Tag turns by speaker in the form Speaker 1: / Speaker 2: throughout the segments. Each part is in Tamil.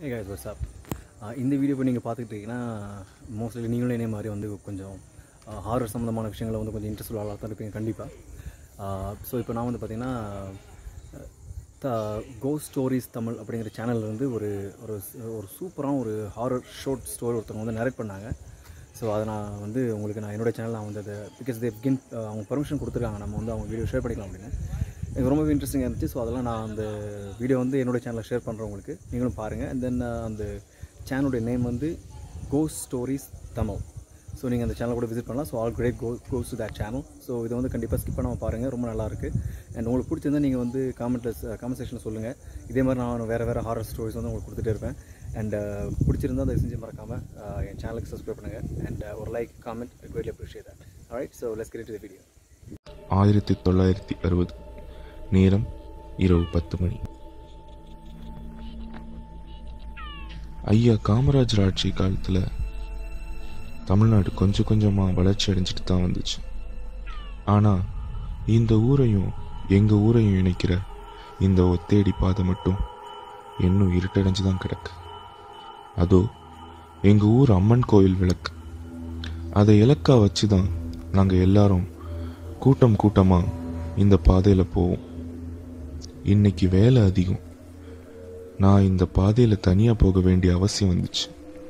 Speaker 1: Hey guys, what's up? இந்த வீடியோ இப்போ நீங்கள் பார்த்துக்கிட்டு இருக்கீங்கன்னா மோஸ்ட்லி நீங்களும் என்னே மாதிரி வந்து கொஞ்சம் ஹாரர் சம்மந்தமான விஷயங்களை வந்து கொஞ்சம் இன்ட்ரெஸ்ட் உள்ளாக தான் இருப்பீங்க கண்டிப்பாக. ஸோ இப்போ நான் வந்து பார்த்திங்கன்னா கோஸ்ட் ஸ்டோரிஸ் தமிழ் அப்படிங்கிற சேனல்லேருந்து ஒரு ஒரு ஒரு சூப்பரான ஒரு ஹாரர் ஷார்ட் ஸ்டோரி ஒருத்தவங்க வந்து நரேட் பண்ணாங்க. ஸோ அதை நான் வந்து உங்களுக்கு என்னோடய சேனல் நான் வந்து அதை பிகாஸ் தே கின் அவங்க பர்மிஷன் கொடுத்துருக்காங்க நம்ம வந்து அவங்க வீடியோ ஷேர் பண்ணிக்கலாம் அப்படின்னு. எனக்கு ரொம்பவே இன்ட்ரெஸ்டிங்காக இருந்துச்சு. ஸோ அதெல்லாம் நான் அந்த வீடியோ வந்து என்னோடய சேனலில் ஷேர் பண்ணுறேன், உங்களுக்கு நீங்களும் பாருங்கள். அண்ட் தென் அந்த சேனலுடைய நேம் வந்து கோஸ்ட் ஸ்டோரிஸ் தமிழ். ஸோ நீங்கள் அந்த சேனல் கூட விசிட் பண்ணலாம். So all credit goes to that channel. So இதை வந்து கண்டிப்பாக ஸ்கிப் பண்ணாமல் பாருங்கள், ரொம்ப நல்லாயிருக்கு. அண்ட் உங்களுக்கு பிடிச்சிருந்தால் நீங்கள் வந்து கமெண்ட் செக்ஷனில் சொல்லுங்கள். இதே மாதிரி நான் வேறு ஹாரர் ஸ்டோரிஸ் வந்து உங்களுக்கு கொடுத்துட்டே இருப்பேன். அண்ட் பிடிச்சிருந்தால் அதை செஞ்சு மறக்காமல் என் சேனலுக்கு சப்ஸ்கிரைப் பண்ணுங்கள். அண்ட் ஒரு like comment I greatly appreciate that. Alright, so let's get to the video.
Speaker 2: 1960 நேரம் இரவு 10 மணி. ஐயா காமராஜர் ஆட்சி காலத்தில் தமிழ்நாடு கொஞ்சம் கொஞ்சமாக வளர்ச்சி அடைஞ்சிட்டு தான் வந்துச்சு. ஆனால் இந்த ஊரையும் எங்கள் ஊரையும் இணைக்கிற இந்த ஒத்தேடி பாதை மட்டும் இன்னும் இருட்டடைஞ்சு தான் கிடக்கு. அதோ எங்கள் ஊர் அம்மன் கோயில் விளக்கு. அதை இலக்கா வச்சு தான் நாங்கள் எல்லாரும் கூட்டமாக இந்த பாதையில் போவோம். இன்னைக்கு வேலை அதிகம். நான் இந்த பாதையில் தனியாக போக வேண்டிய அவசியம் வந்துச்சு.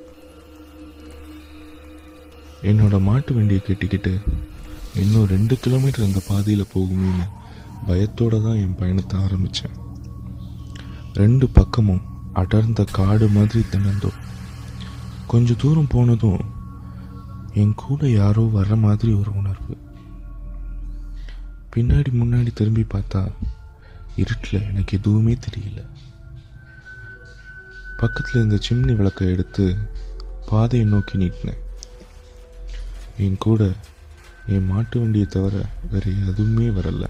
Speaker 2: என்னோட மாட்டு வண்டியை கட்டிக்கிட்டு இன்னும் 2 கிலோமீட்டர் இந்த பாதையில் போகுமேனு பயத்தோடு தான் என் பயணத்தை ஆரம்பித்தேன். 2 பக்கமும் அடர்ந்த காடு மாதிரி திணந்தோம். கொஞ்சம் தூரம் போனதும் என் கூட யாரோ வர்ற மாதிரி ஒரு உணர்வு. பின்னாடி முன்னாடி திரும்பி பார்த்தா இருட்டில் எனக்கு எதுவுமே தெரியல. பக்கத்தில் இருந்த சிம்னி விளக்கை எடுத்து பாதையை நோக்கி நீட்டினேன். என் கூட என் மாட்டு வண்டியை தவிர வேறு எதுவுமே வரல.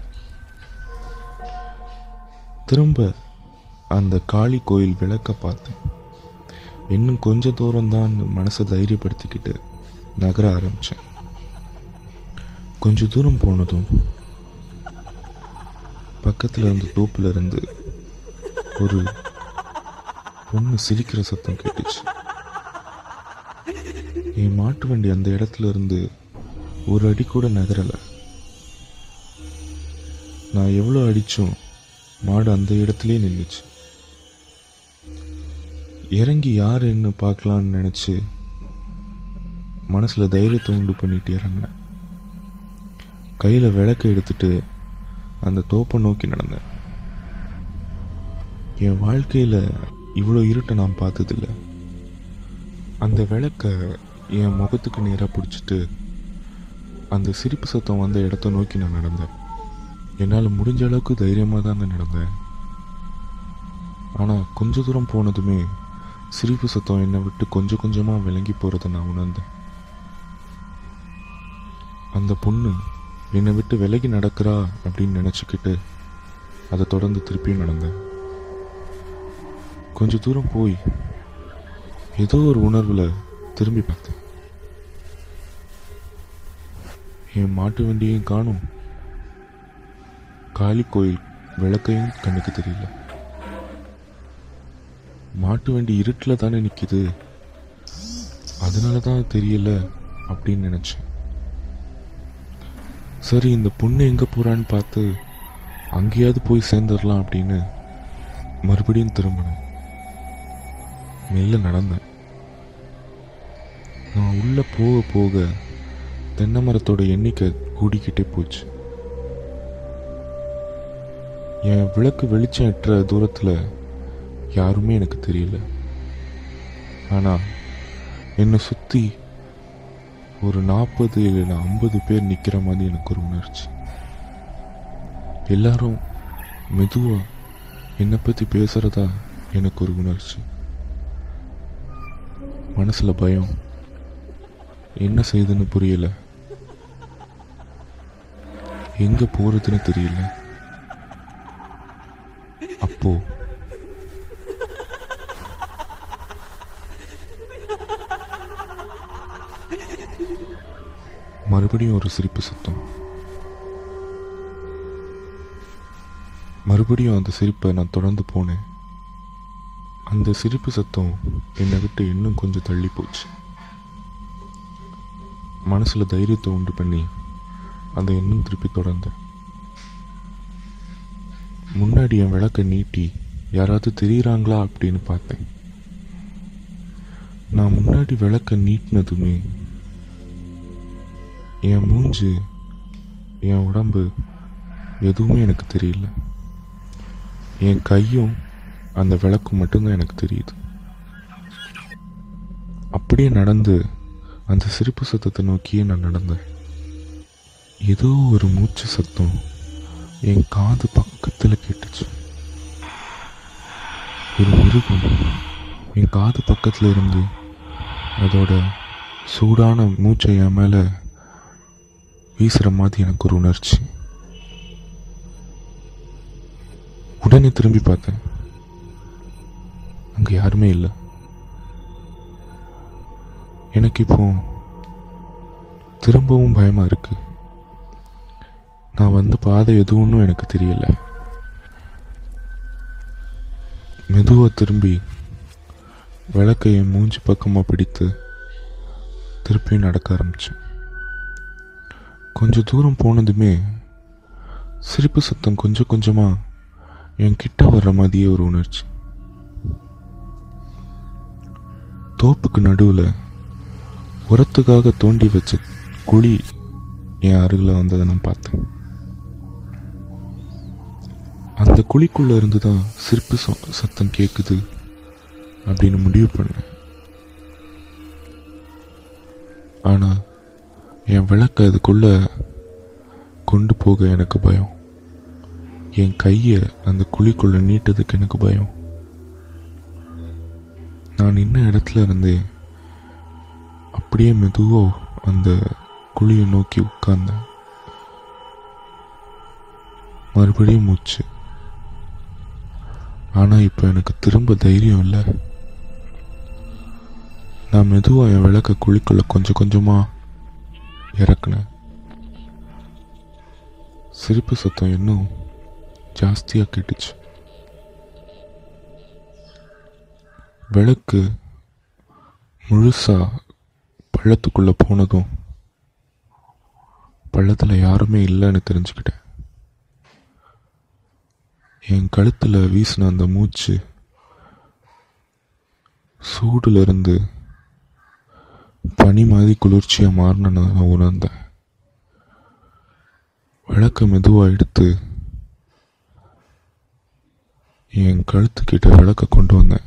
Speaker 2: திரும்ப அந்த காளி கோயில் விளக்க பார்த்தேன். இன்னும் கொஞ்சம் தூரம்தான் மனசை தைரியப்படுத்திக்கிட்டு நகர ஆரம்பித்தேன். கொஞ்சம் தூரம் போனதும் பக்கத்தில் இருந்த தோப்பில் இருந்து ஒரு பொண்ணு சிரிக்கிற சத்தம் கேட்டுச்சு. என் மாட்டு வண்டி அந்த இடத்துல இருந்து ஒரு அடி கூட நகரலை. நான் எவ்வளோ அடிச்சும் மாடு அந்த இடத்துலயே நின்றுச்சு. இறங்கி யாருன்னு பார்க்கலான்னு நினச்சி மனசில் தைரியத்தை உண்டு பண்ணிட்டு இறங்கினேன். கையில் விளக்கை எடுத்துட்டு அந்த தோப்பை நோக்கி நடந்தேன். என் வாழ்க்கையில் இவ்வளோ இருட்டை நான் பார்த்ததில்ல. அந்த விளக்கை என் முகத்துக்கு நேராக பிடிச்சிட்டு அந்த சிரிப்பு சத்தம் வந்த இடத்த நோக்கி நான் நடந்தேன். என்னால் முடிஞ்ச அளவுக்கு தைரியமாக தாங்க நடந்தேன். ஆனால் கொஞ்ச தூரம் போனதுமே சிரிப்பு சத்தம் என்னை விட்டு கொஞ்சம் கொஞ்சமாக விளங்கி போகிறத நான் உணர்ந்தேன். அந்த பொண்ணு என்னை விட்டு விலகி நடக்கிறா அப்படின்னு நினச்சிக்கிட்டு அதை தொடர்ந்து திருப்பியும் நடந்தேன். கொஞ்சம் தூரம் போய் ஏதோ ஒரு உணர்வில் திரும்பி பார்த்தேன். என் மாட்டு வண்டியையும் காணும், காளி கோயில் விளக்கையும் கண்ணுக்கு தெரியல. மாட்டு வண்டி இருட்டில் தானே நிற்கிது, அதனால தான் தெரியல அப்படின்னு நினச்சேன். சரி, இந்த பொண்ணு எங்கே போகிறான்னு பார்த்து அங்கேயாவது போய் சேர்ந்துடலாம் அப்படின்னு மறுபடியும் திரும்பினேன். மெல்ல நடந்தேன். நான் உள்ளே போக போக தென்னை மரத்தோட எண்ணிக்கை கூடிக்கிட்டே போச்சு. என் விளக்கு வெளிச்சம் எட்டுற தூரத்தில் யாருமே எனக்கு தெரியல. ஆனால் என்னை சுற்றி ஒரு 40 இல்லைன்னா 50 பேர் நிற்கிற மாதிரி எனக்கு ஒரு உணர்ச்சி. எல்லாரும் மெதுவாக என்னை பற்றி பேசுகிறதா எனக்கு ஒரு உணர்ச்சி. மனசில் பயம், என்ன செய்யுதுன்னு புரியல, எங்கே போகிறதுன்னு தெரியல. அப்போ மறுபடியும் ஒரு சிரிப்பு சத்தம். மறுபடியும் அந்த சிரிப்பை நான் தொடர்ந்து போனேன். அந்த சிரிப்பு சத்தம் என்னை விட்டு இன்னும் கொஞ்சம் தள்ளி போச்சு. மனசில் தைரியத்தை உண்டு பண்ணி அதை இன்னும் திருப்பி தொடர்ந்தேன். முன்னாடி என் விளக்கை நீட்டி யாராவது தெரியுறாங்களா அப்படின்னு பார்த்தேன். நான் முன்னாடி விளக்க நீட்டினதுமே என் மூஞ்சு, என் உடம்பு எதுவுமே எனக்கு தெரியல. என் கையும் அந்த விளக்கும் மட்டும்தான் எனக்கு தெரியுது. அப்படியே நடந்து அந்த சிரிப்பு சத்தத்தை நோக்கியே நான் நடந்தேன். ஏதோ ஒரு மூச்சு சத்தம் என் காது பக்கத்தில் கேட்டுச்சு. ஒரு மிருகம் என் காது பக்கத்தில் இருந்து அதோட சூடான மூச்சை என் மேலே வீசுகிற மாதிரி எனக்கு ஒரு உணர்ச்சி. உடனே திரும்பி பார்த்தேன். அங்கே யாருமே இல்லை. எனக்கு இப்போ திரும்பவும் பயமாக இருக்கு. நான் வந்த பாதை எதுவும் எனக்கு தெரியல. மெதுவாக திரும்பி விளக்கை என் மூஞ்சி பக்கமாக பிடித்து திருப்பியும் நடக்க ஆரம்பித்தேன். கொஞ்சம் தூரம் போனதுமே சிரிப்பு சத்தம் கொஞ்சம் கொஞ்சமாக என் கிட்ட வர்ற மாதிரியே ஒரு உணர்ச்சி. தோப்புக்கு நடுவில் உரத்துக்காக தோண்டி வச்ச குழி என் அருகில் வந்ததை நான் பார்த்தேன். அந்த குழிக்குள்ளே இருந்து தான் சிரிப்பு சத்தம் கேட்குது அப்படின்னு முடிவு பண்ணேன். ஆனால் என் விளக்கை அதுக்குள்ளே கொண்டு போக எனக்கு பயம். என் கையை அந்த குழிக்குள்ளே நீட்டதுக்கு எனக்கு பயம். நான் நின்ன இடத்துல இருந்தே அப்படியே மெதுவாக அந்த குழியை நோக்கி உட்கார்ந்தேன். மறுபடியும் மூச்சு. ஆனால் இப்போ எனக்கு திரும்ப தைரியம் இல்லை. நான் மெதுவாக என் விளக்க குழிக்குள்ள கொஞ்சம் கொஞ்சமாக இறக்குனேன். சிரிப்பு சத்தம் இன்னும் ஜாஸ்தியாக கேட்டுச்சு. விளக்கு முழுசா பள்ளத்துக்குள்ளே போனதும் பள்ளத்தில் யாருமே இல்லைன்னு தெரிஞ்சுக்கிட்டேன். என் கழுத்தில் வீசின அந்த மூச்சு சூடுலேருந்து பனி மாதிரி குளிர்ச்சியாக மாறின நான் உணர்ந்தேன். விளக்க மெதுவாக எடுத்து என் கழுத்துக்கிட்ட விளக்க கொண்டு வந்தேன்.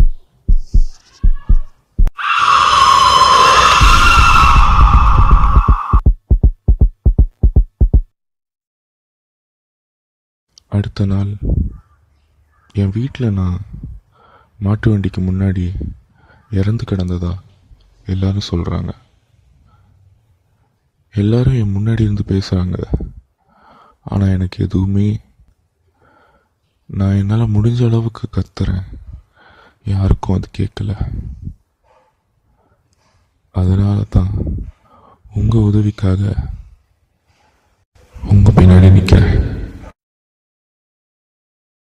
Speaker 2: அடுத்த நாள் என் வீட்டில் நான் மாட்டு வண்டிக்கு முன்னாடி இறந்து கிடந்ததா எல்லாரும் சொல்கிறாங்க. எல்லாரும் என் முன்னாடி இருந்து பேசுகிறாங்க. ஆனால் எனக்கு எதுவுமே, நான் என்னால் முடிஞ்ச அளவுக்கு கத்துறேன், யாருக்கும் அது கேட்கல. அதனால தான் உங்கள் உதவிக்காக உங்கள் பின்னாடி நிற்கிறேன்.